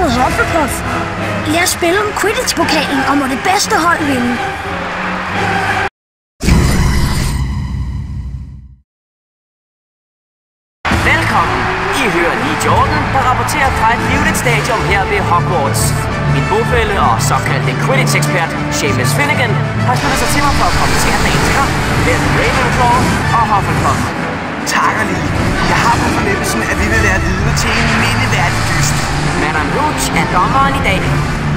mod Hufflepuff. Lad os spille om Quidditch-pokalen og må det bedste hold vinde. Velkommen! I hører lige Jordan, der rapporterer fra et livligt stadion her ved Hogwarts. Min bofælle og såkaldte Quidditch-ekspert, Seamus Finnigan, har sluttet sig til mig for at kommentere dagens kamp mellem Ravenclaw og Hufflepuff. Takker lige. Jeg har på fornemmelsen, at vi vil være vidne til en mindeværdig dyst. Madame Hooch er dommeren i dag.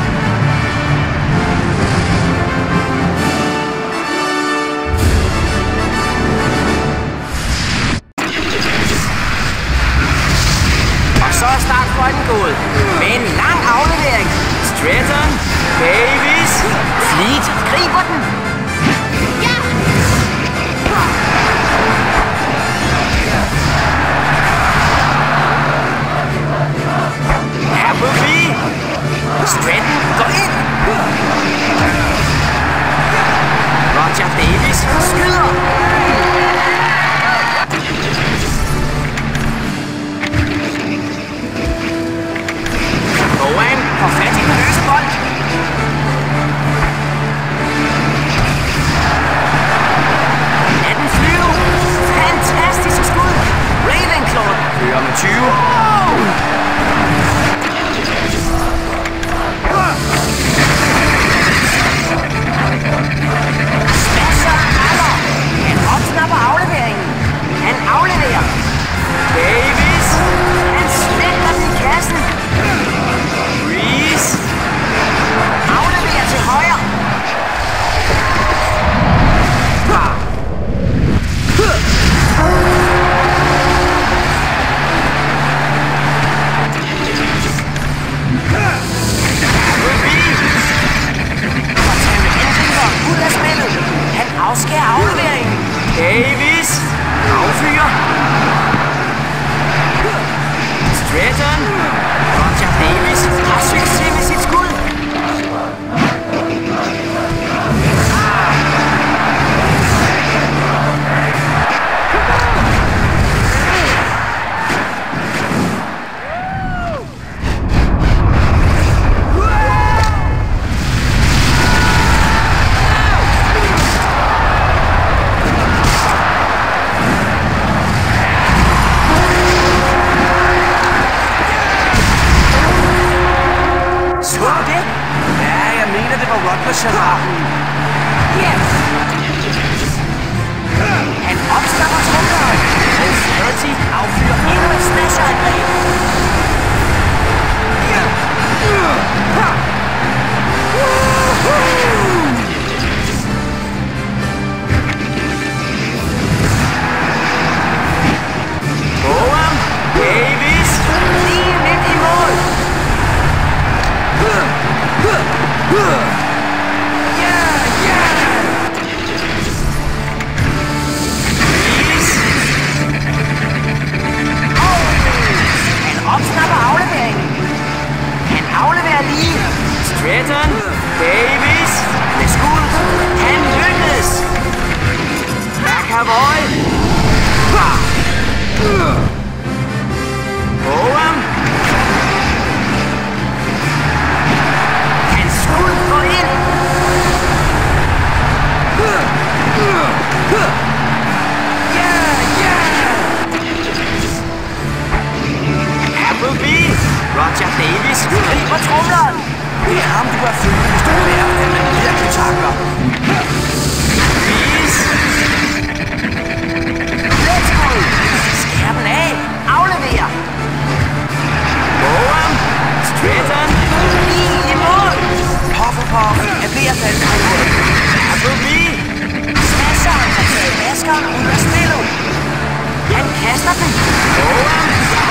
Og så er startfløjten gået med en lang aflevering. Stratton, Davis, Fleet griber den. Ja! Stratton går ind. Roger Davis skyder. Owen får fat i den løse bold. Lad den flyve. Fantastisk skud. Ravenclaw fører med 20. Han opsnapper afleveringen. Han afleverer. Davis. Han slægter den i kassen. Reese. Afleverer til højre. Ud af spillet. Han afskærer afleveringen. Davis affyrer. Stratton. Roger Davis har succes med sit skud. Han opstapper trumleren. Authority affyrer endnu et smasherangreb. Bowen, Davis, lige midt i mål. Opsnapper afleveringen. Han afleverer lige. Stratton, Davis med skud. Han lykkedes. McAvoy. Bowen. Hans skud går ind. Roger Davis griber tromleren. Det er ham, du har følt, hvis du lærer, at man virkelig takler. Reese. Let's go. Skær den af. Afleverer. Bowen. Stratton. Lige i mål. Hufflepuff er ved at falde på mål. Appleby. Smasheren har taget maskeren ud af spillet. Han kaster den. Bowen.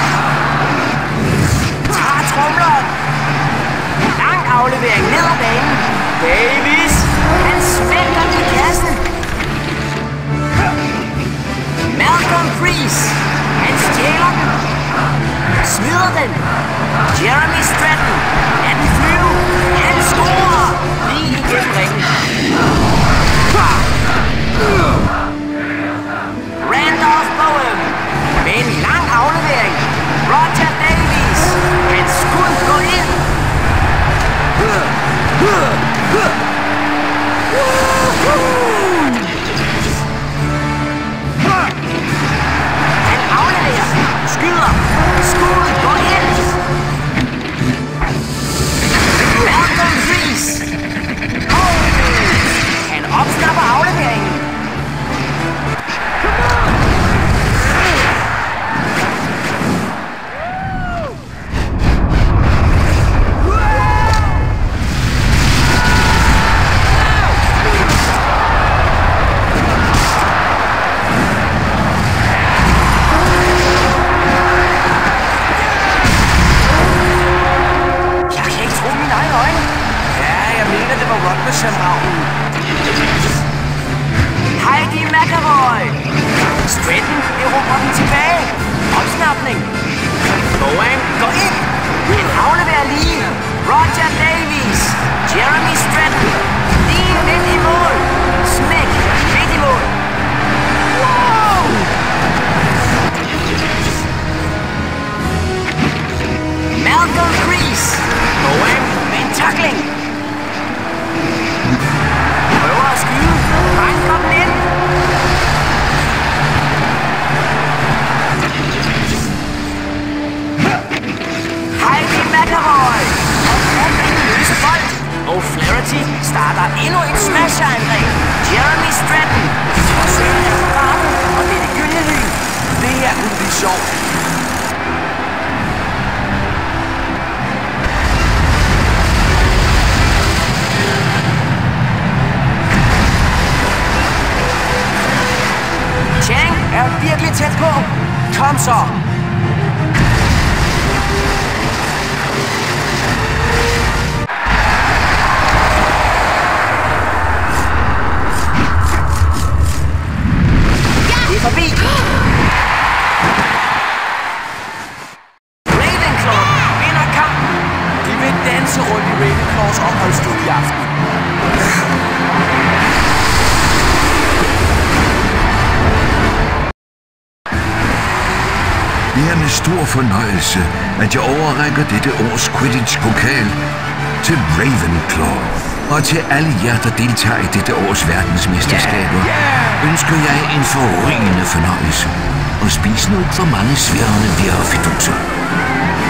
Tager tromleren. Lang aflevering ned ad banen. Davis. Han smælter den i kassen. Malcolm Priest. Han stjæler den. Smider den. Jeremy Stratton. Lad den flyve. Han scorer. Lige igennem ringen. Randolph Bowen. Med en lang aflevering. Roger Davis. Hans skud går ind. signature-angreb. Jeremy Stratton. Og søren er farven, og det er det gyldne lyn. Det her kunne blive sjovt. Chang er virkelig tæt på. Kom så. Det er forbi. Ravenclaw vinder kampen. De vil danse rundt i Ravenclaws opholdsstue i aften. Det er med stor fornøjelse, at jeg overrækker dette års Quidditch-pokal til Ravenclaw. Og til alle jer, der deltager i dette års verdensmesterskaber, ønsker jeg en forrygende fornøjelse. Og spis nu ikke for mange sværende virrefiduser.